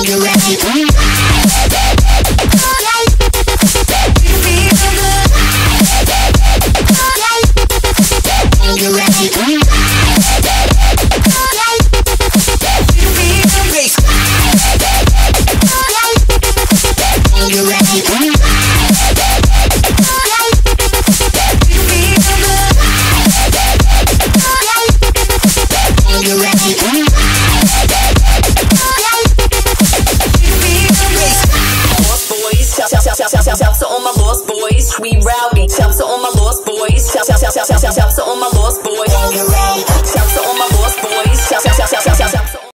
Shouts to all my lost boys, we rowdy. Shouts to all my lost boys. Shouts